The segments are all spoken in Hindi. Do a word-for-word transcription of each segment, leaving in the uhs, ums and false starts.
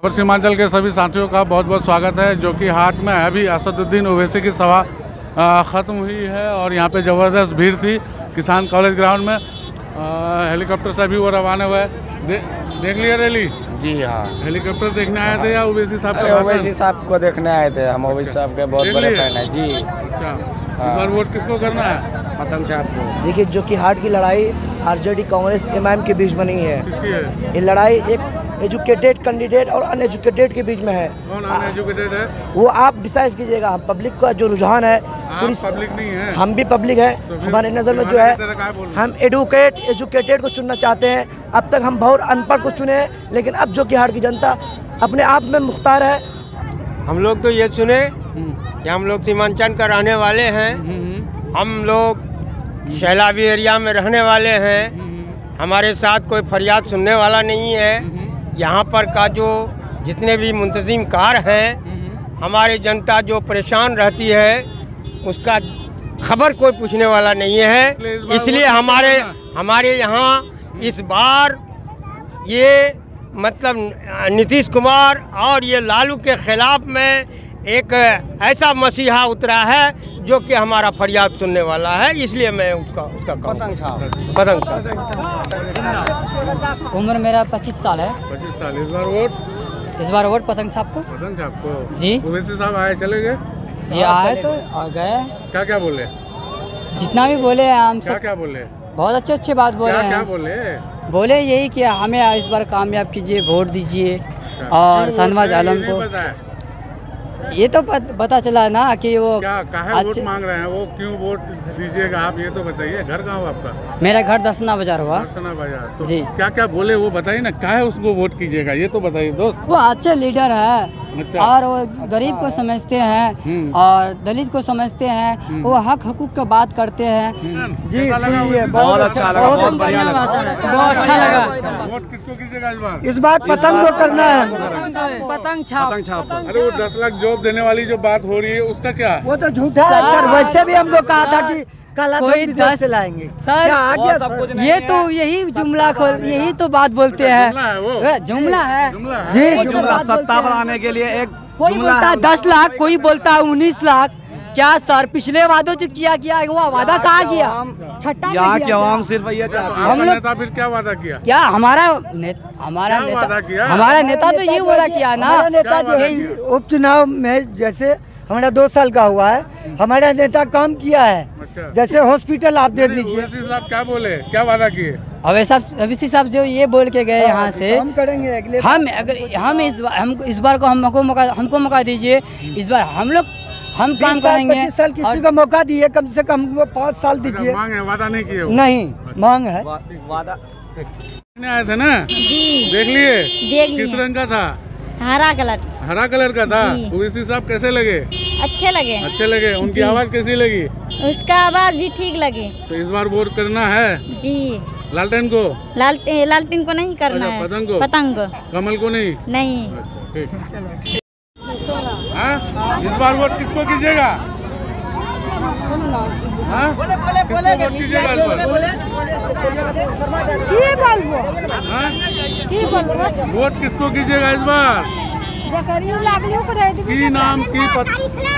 और सीमांचल के सभी साथियों का बहुत बहुत स्वागत है, जो कि हाट में अभी असदुद्दीन ओवैसी की सभा ख़त्म हुई है और यहाँ पे ज़बरदस्त भीड़ थी किसान कॉलेज ग्राउंड में। हेलीकॉप्टर से भी वो रवाना हुआ है। दे, देख लिया रैली? जी हाँ। हेलीकॉप्टर देखने आए थे या ओवैसी साहब का? ओवैसी साहब को देखने आए थे हम। ओवैसी साहब के बहुत बड़े फैन है जी। अच्छा, इस बार वोट किसको करना है? पतंग साहब को। देखिए, जो कि हाट की लड़ाई आरजेडी कांग्रेस एमआईएम के बीच बनी है। किसकी है ये लड़ाई? एक एजुकेटेड कैंडिडेट और अनएजुकेटेड के बीच में है। कौन अनएजुकेटेड है? वो आप डिसाइड कीजिएगा। हम पब्लिक का जो रुझान है, आप पब्लिक नहीं है, हम भी पब्लिक है। तो हमारे नज़र में जो है, हम एडुकेट एजुकेटेड को चुनना चाहते हैं। अब तक हम बहुत अनपढ़ को चुने हैं, लेकिन अब जो कि हाट की जनता अपने आप में मुख्तार है। हम लोग तो ये सुने कि हम लोग सीमांचल का रहने वाले हैं, हम लोग सैलाबी एरिया में रहने वाले हैं, हमारे साथ कोई फरियाद सुनने वाला नहीं है। यहाँ पर का जो जितने भी मुंतजिम कार हैं, हमारी जनता जो परेशान रहती है, उसका खबर कोई पूछने वाला नहीं है। इसलिए हमारे हमारे यहाँ इस बार ये मतलब नीतीश कुमार और ये लालू के खिलाफ में एक ऐसा मसीहा उतरा है जो कि हमारा फरियाद सुनने वाला है। इसलिए मैं उसका उसका पतंग छाप पतंग छाप। उम्र मेरा पच्चीस साल है। पच्चीस साल। इस बार वोट? इस बार वोट पतंग छाप को। पतंग छाप को जी। ओवैसी साहब आए चले गए? जी आए तो और गए। क्या क्या बोले? जितना भी बोले हम क्या सब क्या बोले? बहुत अच्छे अच्छे बात बोले क्या हैं। क्या बोले? बोले यही कि हमें इस बार कामयाब कीजिए, वोट दीजिए। और शाहनवाज आलम को ये तो बता चला ना कि वो क्या काहे वोट मांग रहे हैं, वो क्यों वोट दीजिएगा आप, ये तो बताइए। घर कहाँ हो आपका? मेरा घर दसना बाजार हुआ। दसना बाजार। तो जी। क्या क्या बोले वो बताइए ना, काहे उसको वोट कीजिएगा ये तो बताइए दोस्त। वो अच्छे लीडर है। अच्छा। और वो गरीब को समझते हैं और दलित को समझते हैं। वो हक हकूक का बात करते हैं। जी बहुत अच्छा लगा, बहुत बढ़िया लगा, बहुत अच्छा लगा। वोट किसको कीजिएगा इस बार? इस बार पतंग को करना है, पतंग छाप। अरे वो दस लाख जॉब देने वाली जो बात हो रही है उसका क्या? वो तो झूठा है सर। वैसे भी हमको कहा था कि कल कोई दस से लाएंगे सर। आ गया सर। ये तो यही जुमला खोल यही तो बात बोलते हैं। जुमला है वो? जुमला है जुमला है? जी। जुमला सत्ता बनाने के लिए एक कोई बोलता है दस लाख, कोई बोलता है उन्नीस लाख। क्या सर, पिछले वादों जो किया किया वो वादा कहाँ किया? छठा यहाँ की आवाम सिर्फ ये चाहती है। हम लोग नेता फिर क्या वादा किया? क्या हमारा ने, हमारा क्या वादा नेता किया? हमारा नेता तो ये वादा किया ना। हमारा नेता जो है उपचुनाव में, जैसे हमारा दो साल का हुआ है, हमारा नेता काम किया है। अच्छा। जैसे हॉस्पिटल आप देख लीजिए। ओवैसी साहब क्या बोले, क्या वादा किए? ओवैसी साहब जो ये बोल के गए यहाँ से, हम करेंगे अगले हम अगर हम इस बार हम इस बार को हमको मौका हमको मौका दीजिए। इस बार हम लोग हम काम करेंगे। पच्चीस साल किसी को मौका दिए, कम से कम वो पाँच साल दीजिए। मांग है, वादा नहीं किए? नहीं, मांग है। वादा आए थे ना? जी। देख लिए? देख लिए। किस रंग का था? हरा कलर। हरा कलर का था। जी। ओवैसी साहब कैसे लगे? अच्छे लगे। अच्छे लगे। उनकी जी। आवाज कैसी लगी? उसका आवाज भी ठीक लगी। तो इस बार वोट करना है जी। लालटेन को? लाल लालटेन को नहीं करना अच्छा, है। पतंग को? पतंग को कमल को नहीं? नहीं। अच्छा, ठीक। हाँ? इस बार वोट किसको कीजिएगा? हाँ? किसको वोट कीजिएगा इस बार? हाँ? वोट किसको कीजिएगा इस बार? की नाम की पत...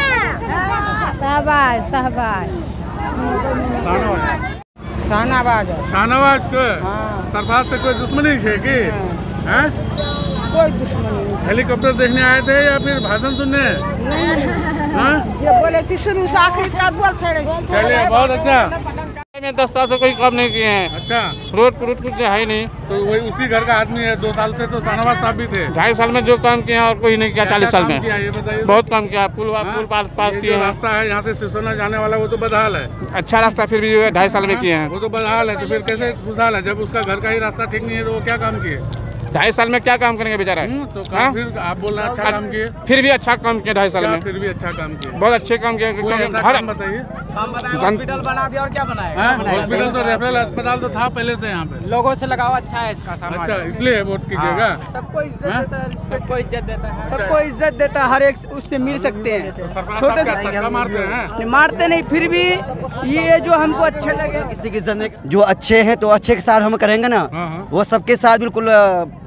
शाहबाज शाहबाज शाहनवाज शाहनवाज शाहनवाज को? सरफराज से कोई दुश्मनी है कि? हैं? कोई दुश्मनी नहीं। हेलीकॉप्टर देखने आए थे या फिर भाषण सुनने? हाँ? जो बोले थी शुरू से आखिर तक बोलते रहे। चलिए, बहुत अच्छा। मैंने दस साल से कोई काम नहीं किए हैं। अच्छा। रोड प्रूट कुछ है ही नहीं। तो वही उसी घर का आदमी है। दो साल से तो शाहनवाज साहब भी थे। ढाई साल में जो काम किया और कोई नहीं किया। चालीस साल में किया ये बताइए। बहुत काम किया। पुल हाँ? पुल पास पास ये किए जो हैं। रास्ता है यहाँ से सिसोना जाने वाला वो तो बदहाल है। अच्छा रास्ता फिर भी जो है ढाई साल में किए हैं। वो तो बदहाल है, तो फिर कैसे खुशहाल है? जब उसका घर का ही रास्ता ठीक नहीं है तो वो क्या काम किए? ढाई साल में क्या काम करेंगे बेचारा? तो हाँ? काम फिर आप बोल रहे हैं अच्छा काम किए? फिर भी अच्छा काम किया ढाई साल क्या में। फिर भी अच्छा काम किए? बहुत अच्छे काम किए। कोई ऐसा हर काम बताइए। हॉस्पिटल बना दिया और क्या बनाया? हॉस्पिटल तो रेफरल अस्पताल तो था पहले से यहाँ पे। लोगों से लगाव अच्छा है इसका समाज। अच्छा, इसलिए वोट कीजिएगा? सबको इज्जत हाँ? देता है, सबको इज्जत देता है। सबको इज्जत देता है, हर एक उससे मिल सकते हैं। छोटे से धक्का मारते हैं? मारते नहीं, फिर भी ये जो हमको अच्छे लगे। किसी की जन जो अच्छे हैं तो अच्छे के साथ हम करेंगे ना, हाँ, हाँ। वो सबके साथ बिल्कुल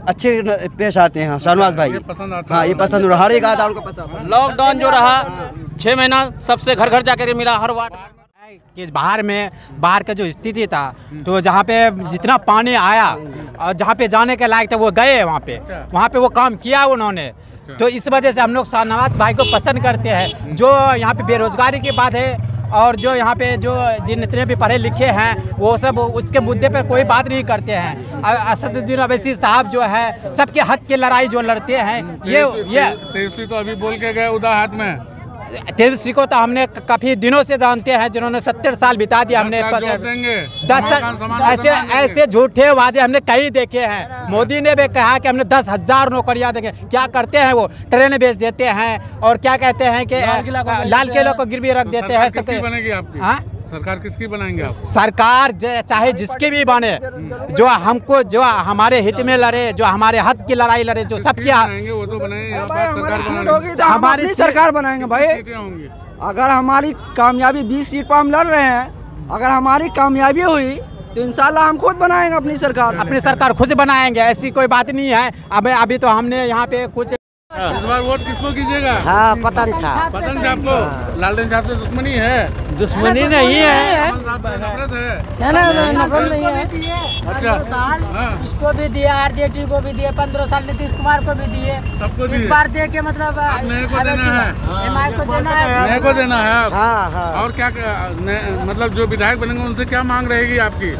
अच्छे न- पेश आते हैं शाहनवाज भाई। ये पसंद आता हाँ है। ये पसंद हो रहा, हर एक आता उनको पसंद। लॉकडाउन जो रहा छः महीना सबसे घर घर जाकर मिला हर वार्ड कि बाहर में बाहर का जो स्थिति था तो जहाँ पे जितना पानी आया और जहाँ पे जाने के लायक थे वो गए वहाँ पे वहाँ पे वो काम किया उन्होंने। तो इस वजह से हम लोग शाहनवाज भाई को पसंद करते हैं। जो यहाँ पे बेरोजगारी की बात है और जो यहाँ पे जो जितने भी पढ़े लिखे हैं वो सब उसके मुद्दे पर कोई बात नहीं करते हैं। अ- असदुद्दीन अवैसी साहब जो है सबके हक की लड़ाई जो लड़ते हैं ये ये तेजस्वी तो अभी बोल के गए उदा हाथ में तेजस्वी को तो हमने क- काफी दिनों से जानते हैं जिन्होंने सत्तर साल बिता दिया हमने दस साल जोड़ देंगे। दस समान- समान- ऐसे समान देंगे। ऐसे झूठे वादे हमने कई देखे हैं। मोदी ने भी कहा कि हमने दस हजार नौकरियां देंगे। क्या करते हैं वो ट्रेन बेच देते हैं और क्या कहते हैं कि लाल किला को गिरवी रख तो देते सरकार हैं किसकी सबके। बनेगी आपकी? हाँ? सरकार किसकी बनाएंगे आप? सरकार ज- चाहे जिसकी भी बने जो हमको जो हमारे हित में लड़े जो हमारे हक की लड़ाई लड़े जो किसकी सबके बनाएंगे वो तो बनाएंगे। यहाँ बात सरकार बनानी तो हम अपनी सरकार बनाएंगे भाई। सीटें होंगी। अगर हमारी कामयाबी बीस सीट पर हम लड़ रहे हैं, अगर हमारी कामयाबी हुई तो इंशाल्लाह हम खुद बनाएंगे अपनी सरकार। अपनी सरकार खुद बनाएंगे, ऐसी कोई बात नहीं है। अब अभी तो हमने यहाँ पे कुछ इस बार वोट किसको कीजिएगा? हाँ पतन छाप पतंग साहब को। लालटेन साहब से दुश्मनी है? दुश्मनी नहीं है। कमल साहब से नफरत है? ना ना ना नफरत नहीं है। अच्छा साल हाँ, इसको भी दिए, आरजेडी को भी दिए, पंद्रह साल नीतीश कुमार को भी दिए। सबको इस दिए। बार दे के मतलब अब नए को देना है। एमआई को देना है। नए को देना है आप? हाँ हाँ और क्या क्या- नए- मतलब जो विधायक बनेंगे उनसे क्या मांग रहेगी आपकी?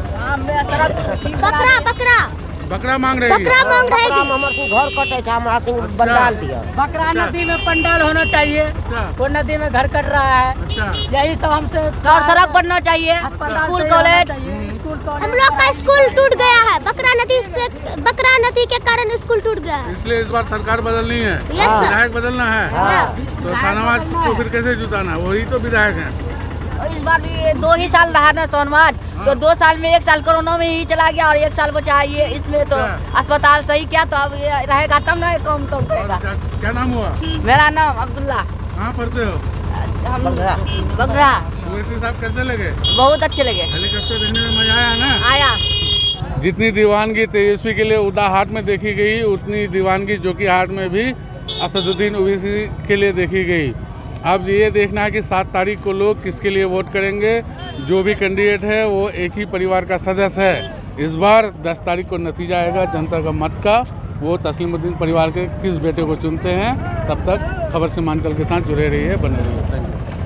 बकरा बकरा बकरा मांग रहेगी? बकरा मांग रहेगी। हमारे से घर कटे छे हमरा सिंह बंडाल दिया। बकरा अच्छा। नदी में पंडाल होना चाहिए। अच्छा वो नदी में घर कट रहा है। अच्छा यही सब हमसे और सड़क बनना चाहिए, अस्पताल स्कूल सही कॉलेज। होना चाहिए, स्कूल कॉलेज। हम लोग का स्कूल टूट गया है, बकरा नदी से बकरा नदी के कारण स्कूल टूट गया है। इसलिए इस बार सरकार बदलनी है, यस सर। विधायक बदलना है। हाँ। तो शाहनवाज को फिर कैसे जुटाना? वही तो विधायक हैं। और इस बार भी दो ही साल रहा ना सोनवाज, तो दो साल में एक साल कोरोना में ही चला गया और एक साल बचा है ये इसमें तो अच्छा। अस्पताल सही किया तो अब ये रहेगा तब ना कम तो उठेगा। क्या, क्या नाम हुआ? मेरा नाम अब्दुल्ला। कहाँ पढ़ते हो? हम बगरा। ओवैसी साहब कैसे लगे? बहुत अच्छे लगे। हेलीकॉप्टर देखने में मजा आया ना? आया। जितनी दीवानगी तेजस्वी के लिए उदा हाट में देखी गई उतनी दीवानगी जोकी हाट में भी असदुद्दीन ओवैसी के लिए देखी गई। अब ये देखना है कि सात तारीख को लोग किसके लिए वोट करेंगे। जो भी कैंडिडेट है वो एक ही परिवार का सदस्य है। इस बार दस तारीख को नतीजा आएगा जनता का मत का। वो तस्लीमुद्दीन परिवार के किस बेटे को चुनते हैं। तब तक खबर सीमांचल के साथ जुड़े रहिए, बने रहिए। Thank you.